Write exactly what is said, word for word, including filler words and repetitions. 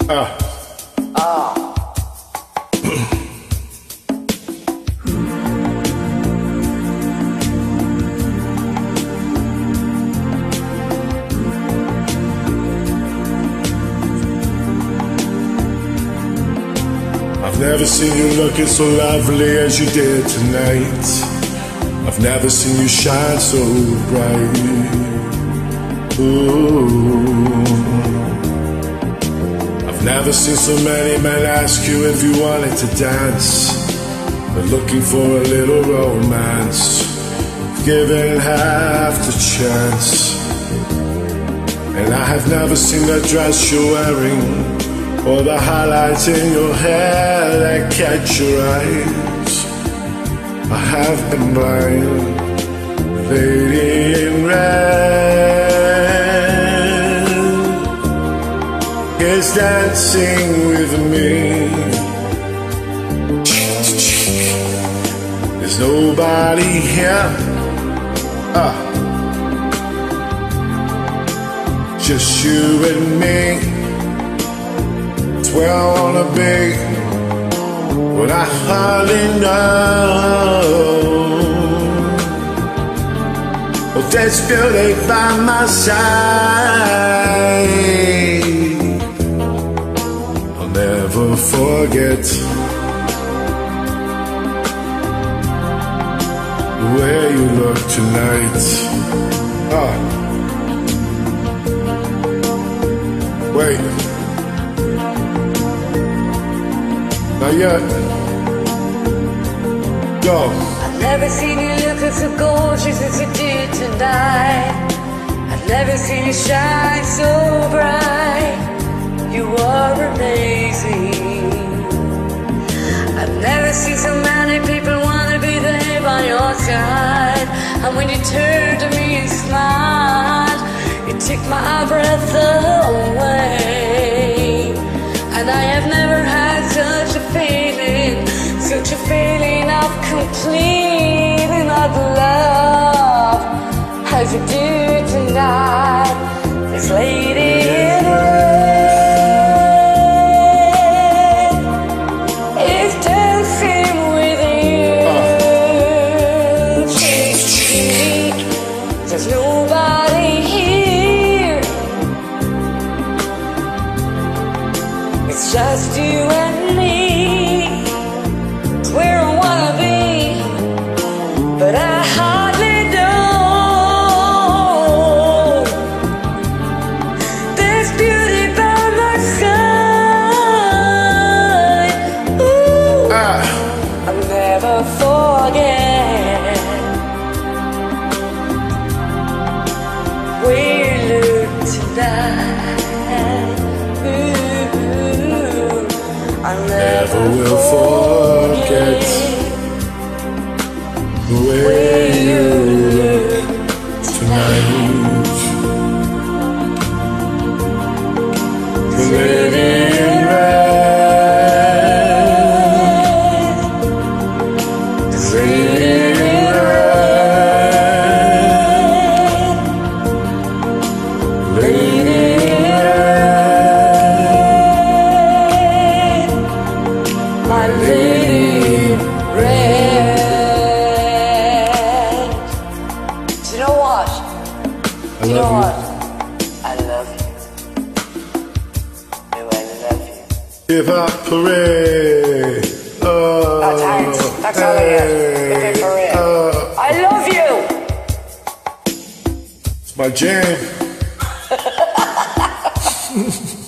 Ah. Ah. I've never seen you looking so lovely as you did tonight. I've never seen you shine so bright. Ooh. I've never seen so many men ask you if you wanted to dance, but looking for a little romance, given half the chance. And I have never seen the dress you're wearing, or the highlights in your hair that catch your eyes. I have been blind, lady in red is dancing with me. There's nobody here, uh, just you and me. It's where I wanna be, but I hardly know. Well, there's beauty by my side. I'll never forget the way you look tonight. Ah. Wait. Not yet. Go. I've never seen you looking so gorgeous as you did tonight. I've never seen you shine so bright. You are amazing. I've never seen so many people wanna be there by your side. And when you turned to me and smiled, you took my breath away. And I have never had such a feeling, such a feeling of complete and of love as you do tonight. This lady in red is dancing with you. Cheek to cheek, there's nobody here. It's just you and me. It's where I wanna be, but I hardly know. There's beauty by my side. Ooh, Ah. I'll never forget where you look tonight. Ooh, I'll Never will forget the way you look tonight. The lady in red, the lady in red, lady in red, my lady red. Do you know what? I Do you know love what? I love you. No, I love you. you. Hip hop parade. Oh, Oh, thanks. That's all I get. Hip hop parade. Oh, I love you. it's my jam.